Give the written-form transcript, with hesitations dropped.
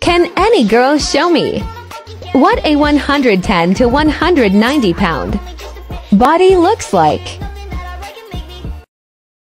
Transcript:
Can any girl show me what a 110 to 190 pound body looks like?